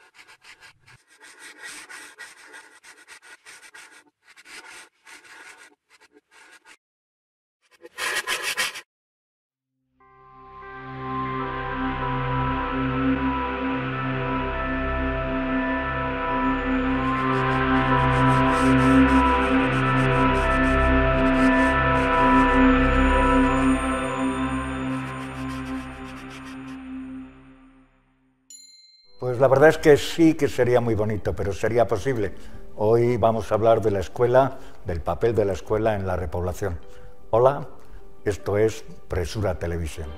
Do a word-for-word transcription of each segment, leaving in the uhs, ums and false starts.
Pues la verdad es que sí que sería muy bonito, pero sería posible. Hoy vamos a hablar de la escuela, del papel de la escuela en la repoblación. Hola, esto es Presura Televisión.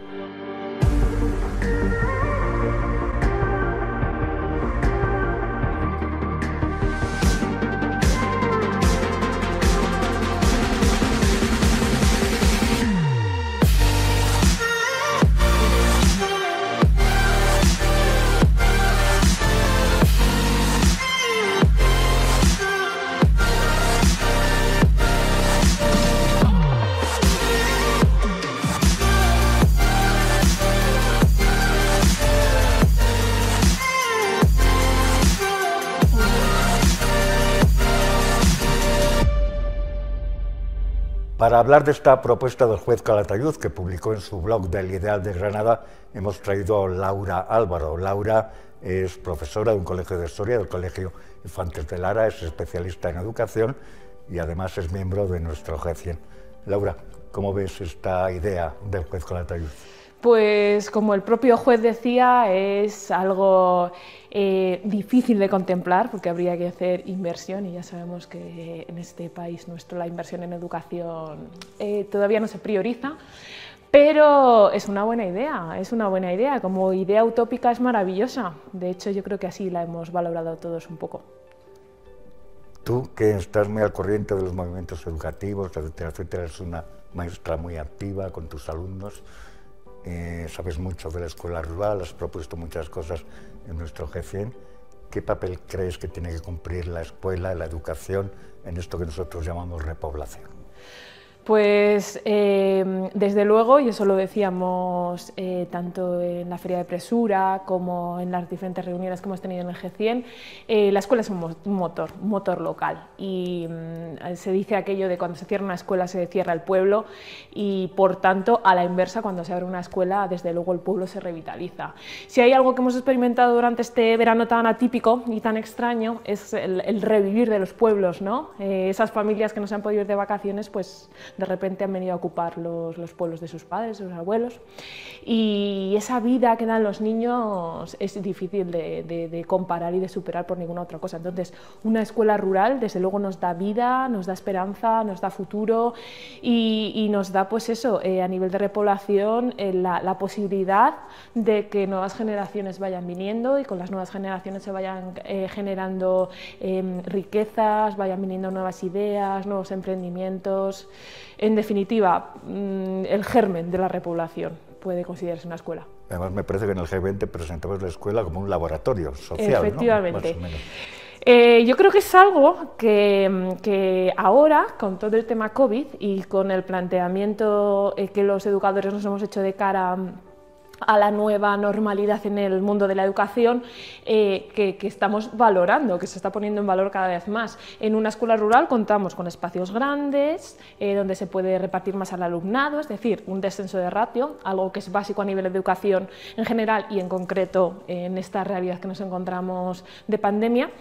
Para hablar de esta propuesta del juez Calatayud, que publicó en su blog del Ideal de Granada, hemos traído a Laura Álvaro. Laura es profesora de un colegio de historia, del Colegio Infantes de Lara, es especialista en educación y además es miembro de nuestro G cien. Laura, ¿cómo ves esta idea del juez Calatayud? Pues como el propio juez decía, es algo eh, difícil de contemplar porque habría que hacer inversión y ya sabemos que en este país nuestro la inversión en educación eh, todavía no se prioriza, pero es una buena idea, es una buena idea, como idea utópica es maravillosa, de hecho yo creo que así la hemos valorado todos un poco. Tú, que estás muy al corriente de los movimientos educativos, etcétera, etcétera, eres una maestra muy activa con tus alumnos. Eh, sabes mucho de la escuela rural, has propuesto muchas cosas en nuestro G cien. ¿Qué papel crees que tiene que cumplir la escuela, la educación, en esto que nosotros llamamos repoblación? Pues eh, desde luego, y eso lo decíamos eh, tanto en la Feria de Presura como en las diferentes reuniones que hemos tenido en el G cien, eh, la escuela es un, mo un motor, un motor local y mm, se dice aquello de cuando se cierra una escuela se cierra el pueblo y por tanto a la inversa cuando se abre una escuela desde luego el pueblo se revitaliza. Si hay algo que hemos experimentado durante este verano tan atípico y tan extraño es el, el revivir de los pueblos, ¿no? Eh, esas familias que no se han podido ir de vacaciones pues de repente han venido a ocupar los, los pueblos de sus padres, sus abuelos, y esa vida que dan los niños es difícil de, de, de comparar y de superar por ninguna otra cosa. Entonces, una escuela rural, desde luego, nos da vida, nos da esperanza, nos da futuro y, y nos da, pues eso, eh, a nivel de repoblación, eh, la, la posibilidad de que nuevas generaciones vayan viniendo y con las nuevas generaciones se vayan eh, generando eh, riquezas, vayan viniendo nuevas ideas, nuevos emprendimientos. En definitiva, el germen de la repoblación puede considerarse una escuela. Además, me parece que en el G veinte presentamos la escuela como un laboratorio social, efectivamente. ¿no? Más o menos. Eh, yo creo que es algo que, que ahora, con todo el tema COVID y con el planteamiento eh, que los educadores nos hemos hecho de cara a la nueva normalidad en el mundo de la educación, eh, que, que estamos valorando, que se está poniendo en valor cada vez más. En una escuela rural contamos con espacios grandes, eh, donde se puede repartir más al alumnado, es decir, un descenso de ratio, algo que es básico a nivel de educación en general y en concreto en esta realidad que nos encontramos de pandemia.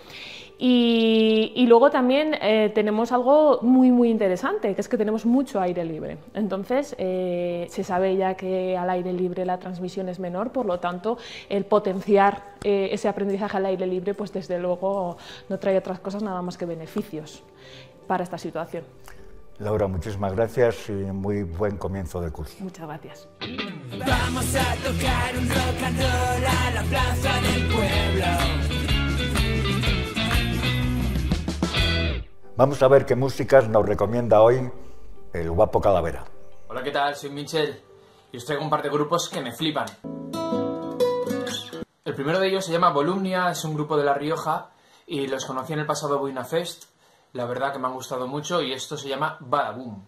Y, y luego también eh, tenemos algo muy muy interesante, que es que tenemos mucho aire libre. Entonces eh, se sabe ya que al aire libre la transmisión es menor, por lo tanto el potenciar eh, ese aprendizaje al aire libre pues desde luego no trae otras cosas nada más que beneficios para esta situación. Laura, muchísimas gracias y muy buen comienzo de curso. Muchas gracias. Vamos a tocar un rock and roll a la plaza del pueblo. Vamos a ver qué músicas nos recomienda hoy el guapo Calavera. Hola, ¿qué tal? Soy Michel y os traigo un par de grupos que me flipan. El primero de ellos se llama Volumnia, es un grupo de La Rioja y los conocí en el pasado Boina Fest. La verdad que me han gustado mucho y esto se llama Badaboom.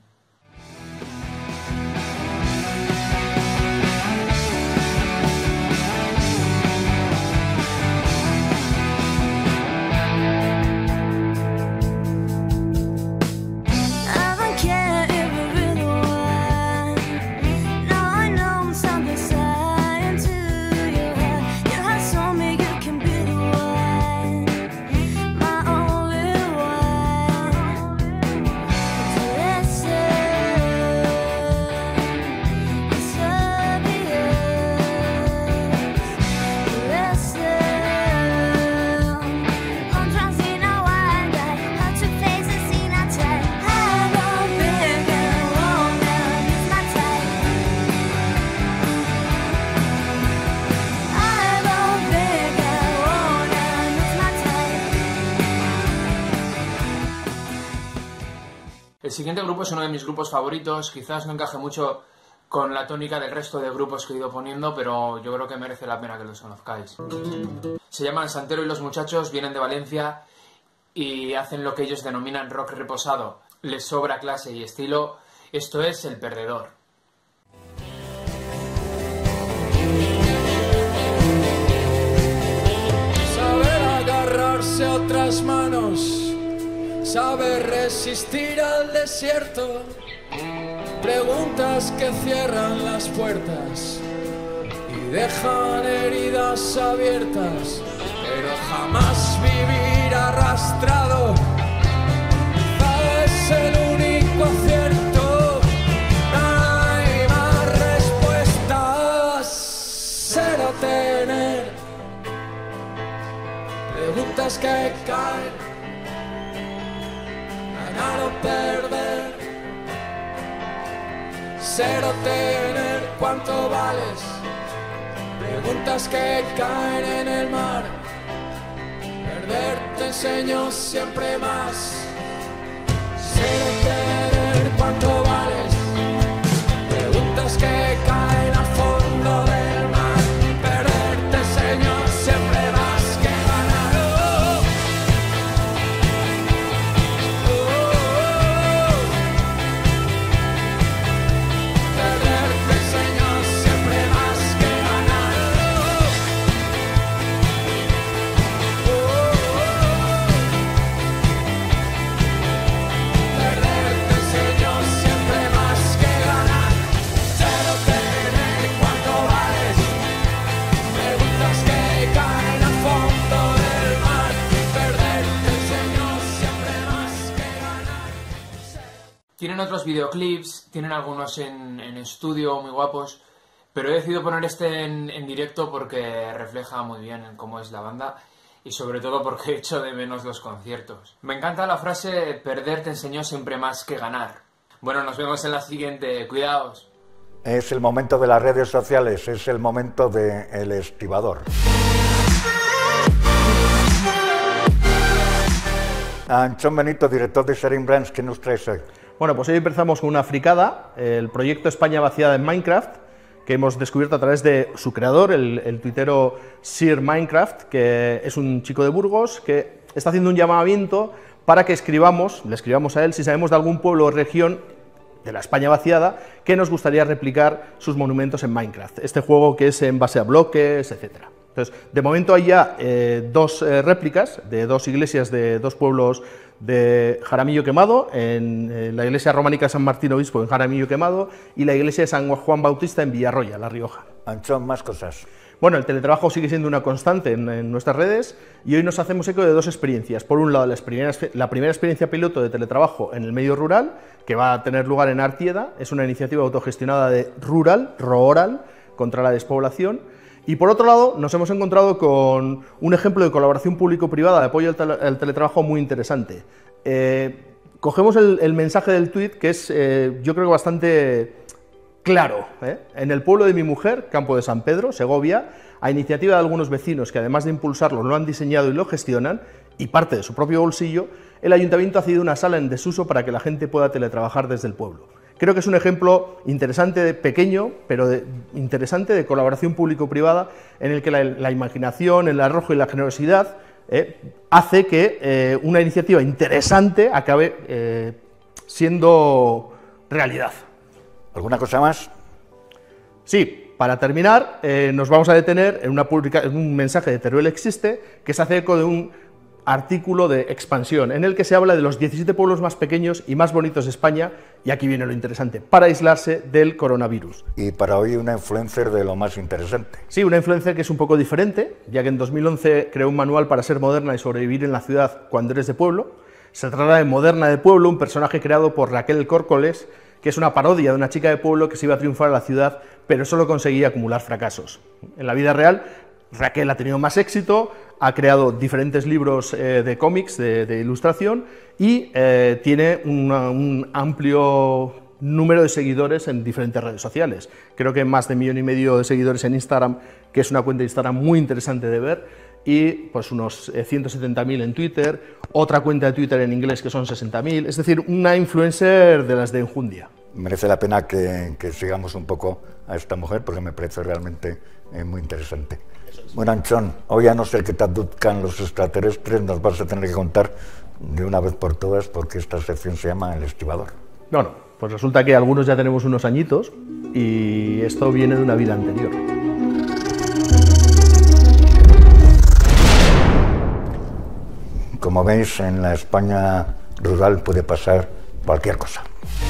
El siguiente grupo es uno de mis grupos favoritos, quizás no encaje mucho con la tónica del resto de grupos que he ido poniendo, pero yo creo que merece la pena que los conozcáis. Se llaman Santero y los Muchachos, vienen de Valencia y hacen lo que ellos denominan rock reposado. Les sobra clase y estilo. Esto es El Perdedor. Saber agarrarse a otras manos, saber resistir al desierto, preguntas que cierran las puertas y dejan heridas abiertas, pero jamás vivir arrastrado es el único acierto. No hay más respuestas, ser o tener, preguntas que caen, ganar o perder, ser o tener, cuánto vales, preguntas que caen en el mar, perder te enseño siempre más, ser o tener, cuánto vales, preguntas que caen al fondo del mar, perder te enseño siempre más que ganar. Oh, oh, oh, oh. Perder te enseño siempre más que ganar. Oh, oh, oh. Perder te enseño siempre más que ganar. Ser o tener, cuánto vales, preguntas que caen al fondo del mar, perder te enseño siempre más que ganar. Tienen otros videoclips, tienen algunos en, en estudio muy guapos, pero he decidido poner este en, en directo porque refleja muy bien cómo es la banda y sobre todo porque echo de menos los conciertos. Me encanta la frase perder te enseñó siempre más que ganar. Bueno, nos vemos en la siguiente, cuidaos. Es el momento de las redes sociales, es el momento del estibador. Anchón Benito, director de Sharing Brands, ¿qué nos traes hoy? Bueno, pues hoy empezamos con una fricada, el proyecto España vaciada en Minecraft, que hemos descubierto a través de su creador, el, el tuitero Sir Minecraft, que es un chico de Burgos, que está haciendo un llamamiento para que escribamos, le escribamos a él si sabemos de algún pueblo o región de la España vaciada que nos gustaría replicar sus monumentos en Minecraft, este juego que es en base a bloques, etcétera. Entonces, de momento hay ya eh, dos eh, réplicas de dos iglesias de dos pueblos de Jaramillo Quemado, en eh, la iglesia románica de San Martín Obispo en Jaramillo Quemado y la iglesia de San Juan Bautista en Villarroya, La Rioja. Anchón, más cosas. Bueno, el teletrabajo sigue siendo una constante en, en nuestras redes y hoy nos hacemos eco de dos experiencias. Por un lado, la, la primera experiencia piloto de teletrabajo en el medio rural, que va a tener lugar en Artieda, es una iniciativa autogestionada de Rural, Rural, contra la despoblación. Y por otro lado, nos hemos encontrado con un ejemplo de colaboración público-privada de apoyo al, tele, al teletrabajo muy interesante. Eh, cogemos el, el mensaje del tuit, que es, eh, yo creo que bastante claro. ¿eh? En el pueblo de mi mujer, Campo de San Pedro, Segovia, a iniciativa de algunos vecinos que además de impulsarlo lo han diseñado y lo gestionan, y parte de su propio bolsillo, el ayuntamiento ha cedido una sala en desuso para que la gente pueda teletrabajar desde el pueblo. Creo que es un ejemplo interesante, de, pequeño, pero de, interesante de colaboración público-privada en el que la, la imaginación, el arrojo y la generosidad eh, hace que eh, una iniciativa interesante acabe eh, siendo realidad. ¿Alguna cosa más? Sí, para terminar, eh, nos vamos a detener en, una publica en un mensaje de Teruel Existe que se hace eco de un artículo de Expansión, en el que se habla de los diecisiete pueblos más pequeños y más bonitos de España, y aquí viene lo interesante, para aislarse del coronavirus. Y para hoy una influencer de lo más interesante. Sí, una influencer que es un poco diferente, ya que en dos mil once creó un manual para ser moderna y sobrevivir en la ciudad cuando eres de pueblo. Se trata de Moderna de Pueblo, un personaje creado por Raquel Córcoles, que es una parodia de una chica de pueblo que se iba a triunfar a la ciudad, pero solo conseguía acumular fracasos. En la vida real, Raquel ha tenido más éxito, ha creado diferentes libros eh, de cómics, de, de ilustración, y eh, tiene una, un amplio número de seguidores en diferentes redes sociales. Creo que más de un millón y medio de seguidores en Instagram, que es una cuenta de Instagram muy interesante de ver, y pues unos ciento setenta mil en Twitter, otra cuenta de Twitter en inglés que son sesenta mil, es decir, una influencer de las de enjundia. Merece la pena que, que sigamos un poco a esta mujer porque me parece realmente eh, muy interesante. Bueno, Anchón, hoy a no ser que te abduzcan los extraterrestres, nos vas a tener que contar de una vez por todas porque esta sección se llama El Estibador. Bueno, pues resulta que algunos ya tenemos unos añitos y esto viene de una vida anterior. Como veis, en la España rural puede pasar cualquier cosa.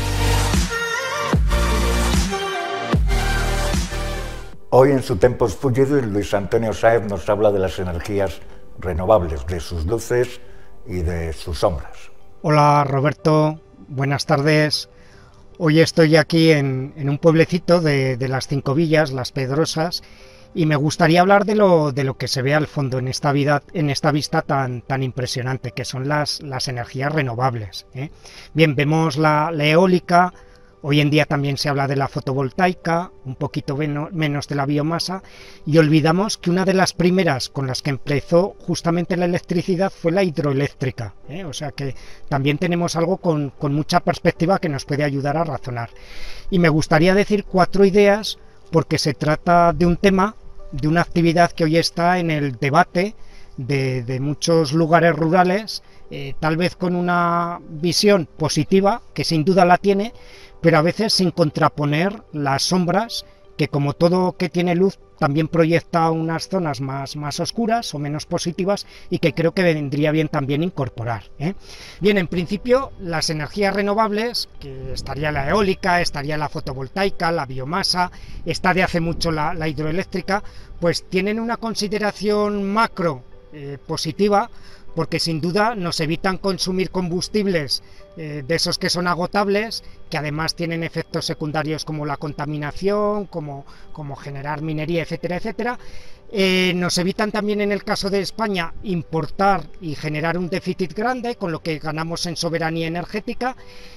Hoy en su Tempus Fugit, Luis Antonio Sáez nos habla de las energías renovables, de sus luces y de sus sombras. Hola Roberto, buenas tardes. Hoy estoy aquí en, en un pueblecito de, de las Cinco Villas, Las Pedrosas, y me gustaría hablar de lo, de lo que se ve al fondo en esta, vida, en esta vista tan, tan impresionante, que son las, las energías renovables, ¿eh? Bien, vemos la, la eólica. Hoy en día también se habla de la fotovoltaica, un poquito menos de la biomasa, y olvidamos que una de las primeras con las que empezó justamente la electricidad fue la hidroeléctrica, ¿eh? O sea que también tenemos algo con, con mucha perspectiva que nos puede ayudar a razonar. Y me gustaría decir cuatro ideas porque se trata de un tema, de una actividad que hoy está en el debate de, de muchos lugares rurales, eh, tal vez con una visión positiva, que sin duda la tiene, pero a veces sin contraponer las sombras, que como todo que tiene luz también proyecta unas zonas más, más oscuras o menos positivas y que creo que vendría bien también incorporar, ¿eh? Bien, en principio las energías renovables, que estaría la eólica, estaría la fotovoltaica, la biomasa, está de hace mucho la, la hidroeléctrica, pues tienen una consideración macro eh, positiva, porque sin duda nos evitan consumir combustibles eh, de esos que son agotables, que además tienen efectos secundarios como la contaminación, como, como generar minería, etcétera, etcétera. Eh, nos evitan también, en el caso de España, importar y generar un déficit grande, con lo que ganamos en soberanía energética,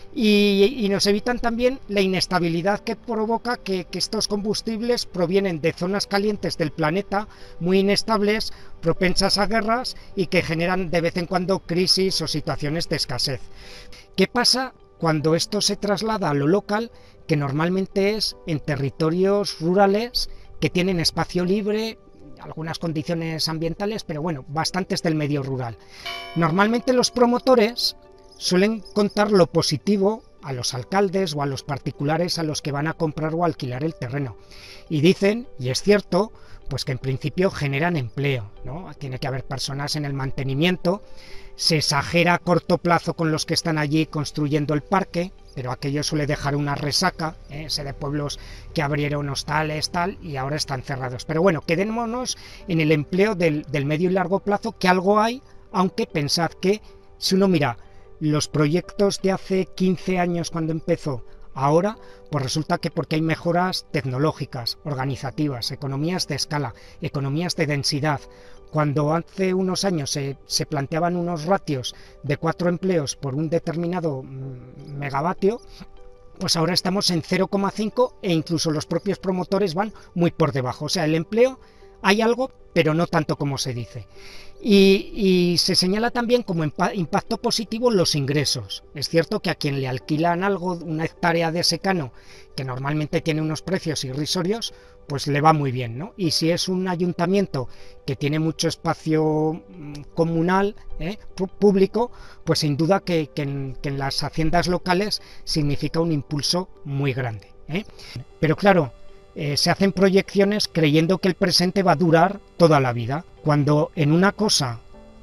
y, y nos evitan también la inestabilidad que provoca que, que estos combustibles provienen de zonas calientes del planeta, muy inestables, propensas a guerras y que generan de vez en cuando crisis o situaciones de escasez. ¿Qué pasa cuando esto se traslada a lo local, que normalmente es en territorios rurales que tienen espacio libre, algunas condiciones ambientales, pero bueno, bastantes del medio rural? Normalmente los promotores suelen contar lo positivo a los alcaldes o a los particulares a los que van a comprar o alquilar el terreno. Y dicen, y es cierto, pues que en principio generan empleo, ¿no? Tiene que haber personas en el mantenimiento, se exagera a corto plazo con los que están allí construyendo el parque, pero aquello suele dejar una resaca, ¿eh? Sé de pueblos que abrieron hostales, tal, y ahora están cerrados. Pero bueno, quedémonos en el empleo del, del medio y largo plazo, que algo hay, aunque pensad que si uno mira los proyectos de hace quince años cuando empezó, ahora, pues resulta que porque hay mejoras tecnológicas, organizativas, economías de escala, economías de densidad. Cuando hace unos años se, se planteaban unos ratios de cuatro empleos por un determinado megavatio, pues ahora estamos en cero coma cinco e incluso los propios promotores van muy por debajo. O sea, el empleo hay algo, pero no tanto como se dice. Y, y se señala también como impacto positivo los ingresos. Es cierto que a quien le alquilan algo, una hectárea de secano, que normalmente tiene unos precios irrisorios, pues le va muy bien, ¿no? Y si es un ayuntamiento que tiene mucho espacio comunal, ¿eh? público, pues sin duda que, que, en, que en las haciendas locales significa un impulso muy grande, ¿eh? Pero claro, Eh, se hacen proyecciones creyendo que el presente va a durar toda la vida. Cuando en una cosa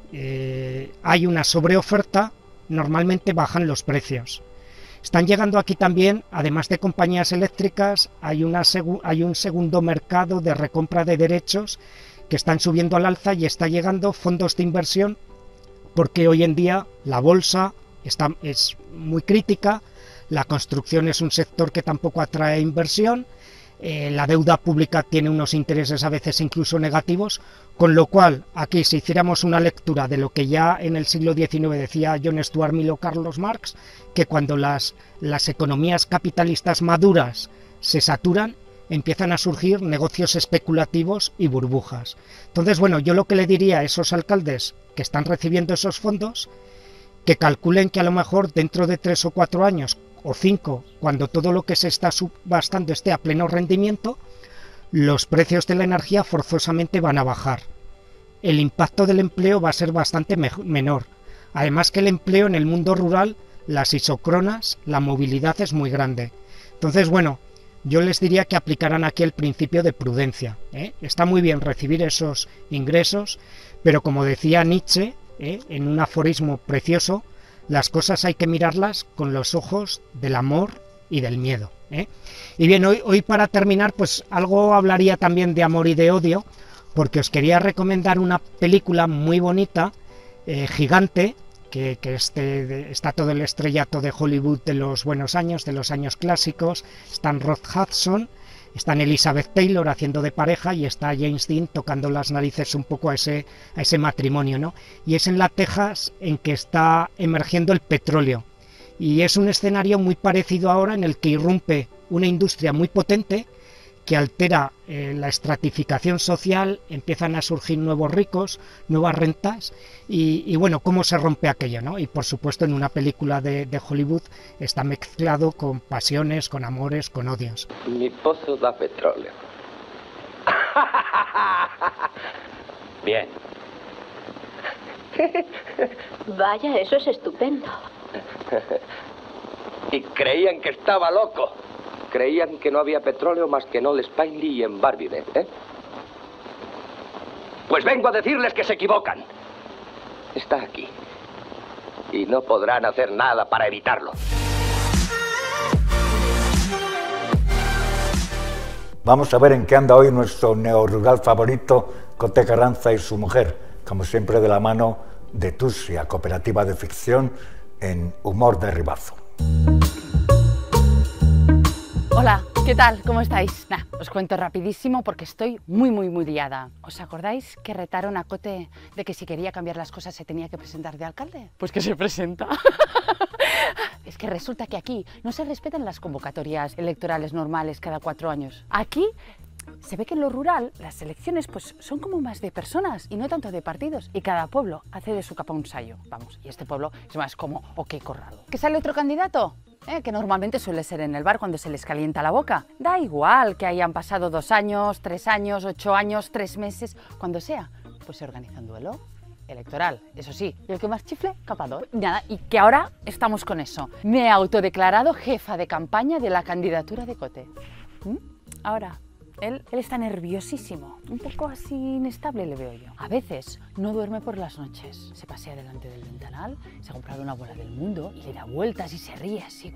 eh, hay una sobreoferta, normalmente bajan los precios. Están llegando aquí también, además de compañías eléctricas, hay, una hay un segundo mercado de recompra de derechos que están subiendo al alza, y está llegando fondos de inversión, porque hoy en día la bolsa está, es muy crítica, la construcción es un sector que tampoco atrae inversión, Eh, la deuda pública tiene unos intereses a veces incluso negativos, con lo cual aquí, si hiciéramos una lectura de lo que ya en el siglo diecinueve decía John Stuart Mill o Carlos Marx, que cuando las, las economías capitalistas maduras se saturan, empiezan a surgir negocios especulativos y burbujas. Entonces, bueno, yo lo que le diría a esos alcaldes que están recibiendo esos fondos, que calculen que a lo mejor dentro de tres o cuatro años, o cinco, cuando todo lo que se está subastando esté a pleno rendimiento, los precios de la energía forzosamente van a bajar. El impacto del empleo va a ser bastante menor. Además que el empleo en el mundo rural, las isócronas, la movilidad es muy grande. Entonces, bueno, yo les diría que aplicaran aquí el principio de prudencia, ¿eh? Está muy bien recibir esos ingresos, pero como decía Nietzsche, ¿eh?, en un aforismo precioso, las cosas hay que mirarlas con los ojos del amor y del miedo, ¿eh? Y bien, hoy, hoy para terminar, pues algo hablaría también de amor y de odio, porque os quería recomendar una película muy bonita, eh, Gigante, que, que este, de, está todo el estrellato de Hollywood de los buenos años, de los años clásicos. Están Rock Hudson, están Elizabeth Taylor haciendo de pareja y está James Dean tocando las narices un poco a ese, a ese matrimonio, ¿no? Y es en la Texas en que está emergiendo el petróleo. Y es un escenario muy parecido ahora en el que irrumpe una industria muy potente que altera eh, la estratificación social, empiezan a surgir nuevos ricos, nuevas rentas y, y bueno, cómo se rompe aquello, ¿no? Y por supuesto en una película de, de Hollywood está mezclado con pasiones, con amores, con odios. Mi pozo da petróleo. Bien. Vaya, eso es estupendo. Y creían que estaba loco. Creían que no había petróleo más que en Old Spineley y en Barbie, ¿eh? Pues vengo a decirles que se equivocan. Está aquí. Y no podrán hacer nada para evitarlo. Vamos a ver en qué anda hoy nuestro neorural favorito, Cote Carranza y su mujer, como siempre de la mano de Tusia, cooperativa de ficción en humor de ribazo. Hola, ¿qué tal? ¿Cómo estáis? Nah, os cuento rapidísimo porque estoy muy, muy, muy liada. ¿Os acordáis que retaron a Cote de que si quería cambiar las cosas se tenía que presentar de alcalde? Pues que se presenta. Es que resulta que aquí no se respetan las convocatorias electorales normales cada cuatro años. Aquí se ve que en lo rural las elecciones pues son como más de personas y no tanto de partidos. Y cada pueblo hace de su capa un sayo. Vamos, y este pueblo es más como OK Corrado. ¿Que sale otro candidato? Eh, que normalmente suele ser en el bar cuando se les calienta la boca. Da igual que hayan pasado dos años, tres años, ocho años, tres meses, cuando sea, pues se organiza un duelo electoral, eso sí, y el que más chifle, capador. Nada, y que ahora estamos con eso. Me he autodeclarado jefa de campaña de la candidatura de Cote. ¿Mm? Ahora, él, él está nerviosísimo, un poco así inestable le veo yo. A veces no duerme por las noches, se pasea delante del ventanal, se ha comprado una bola del mundo y le da vueltas y se ríe así.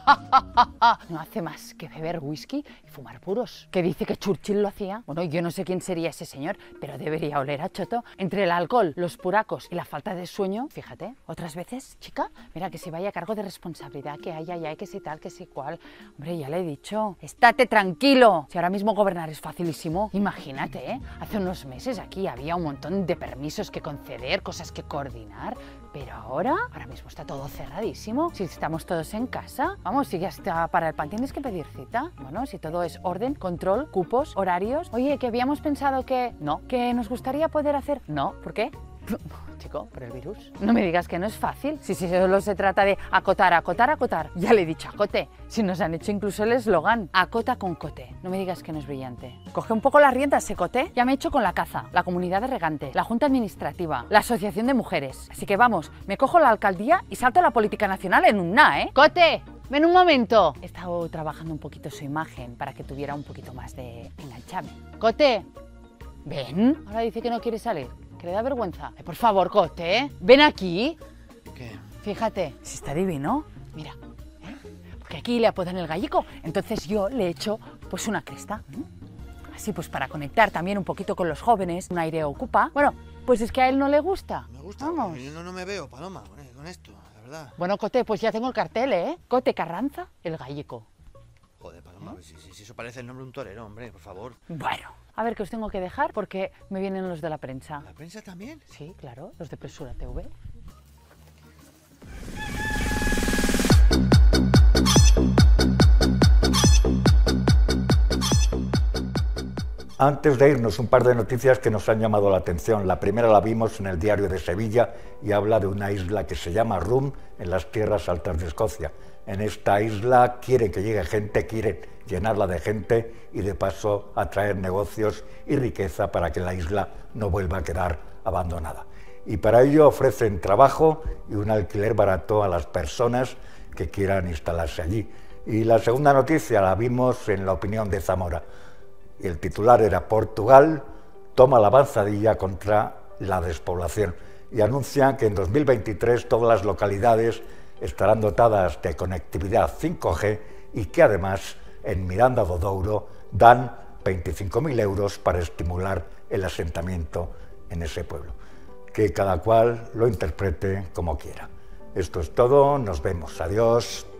No hace más que beber whisky y fumar puros. Que dice que Churchill lo hacía. Bueno, yo no sé quién sería ese señor, pero debería oler a choto. Entre el alcohol, los puracos y la falta de sueño, fíjate, otras veces, chica, mira que se vaya a cargo de responsabilidad, que hay, hay, hay, que si tal, que si cual. Hombre, ya le he dicho, estate tranquilo. Si ahora mismo gobernar es facilísimo, imagínate, ¿eh? Hace unos meses aquí había un montón de permisos que conceder, cosas que coordinar, pero ahora, ahora mismo está todo cerradísimo. Si estamos todos en casa, vamos, si ya está para el pan tienes que pedir cita. Bueno, si todo es orden, control, cupos, horarios. Oye, que habíamos pensado que no, que nos gustaría poder hacer. No, ¿por qué? Chico, por el virus. No me digas que no es fácil. Si, si solo se trata de acotar, acotar, acotar. Ya le he dicho acote. Si nos han hecho incluso el eslogan. Acota con Cote. No me digas que no es brillante. Coge un poco las riendas, ese Cote. Ya me he hecho con la caza, la comunidad de regante, la junta administrativa, la asociación de mujeres. Así que vamos, me cojo la alcaldía y salto a la política nacional en un na, ¿eh? ¡Cote! ¡Ven un momento! He estado trabajando un poquito su imagen para que tuviera un poquito más de enganchame. ¡Cote! ¿Ven? Ahora dice que no quiere salir. Que le da vergüenza. Eh, por favor, Cote, ¿eh? Ven aquí. ¿Qué? Fíjate, si está divino. Mira, ¿eh? Porque aquí le apodan el gallico. Entonces yo le he hecho pues una cresta. Así pues para conectar también un poquito con los jóvenes. Un aire ocupa. Bueno, pues es que a él no le gusta. Me gusta. Vamos. Yo no, no me veo, Paloma, con esto, la verdad. Bueno, Cote, pues ya tengo el cartel, ¿eh? Cote Carranza, el gallico. Joder, Paloma, ¿eh? si, si, si eso parece el nombre de un torero, hombre, por favor. Bueno, a ver que os tengo que dejar porque me vienen los de la prensa. ¿La prensa también? Sí, claro, los de Presura T V. Antes de irnos, un par de noticias que nos han llamado la atención. La primera la vimos en el Diario de Sevilla y habla de una isla que se llama Rum, en las tierras altas de Escocia. En esta isla quieren que llegue gente, quieren llenarla de gente y de paso atraer negocios y riqueza para que la isla no vuelva a quedar abandonada. Y para ello ofrecen trabajo y un alquiler barato a las personas que quieran instalarse allí. Y la segunda noticia la vimos en La Opinión de Zamora. El titular era Portugal toma la avanzadilla contra la despoblación y anuncian que en dos mil veintitrés todas las localidades estarán dotadas de conectividad cinco G y que además en Miranda do Douro dan veinticinco mil euros para estimular el asentamiento en ese pueblo. Que cada cual lo interprete como quiera. Esto es todo, nos vemos, adiós.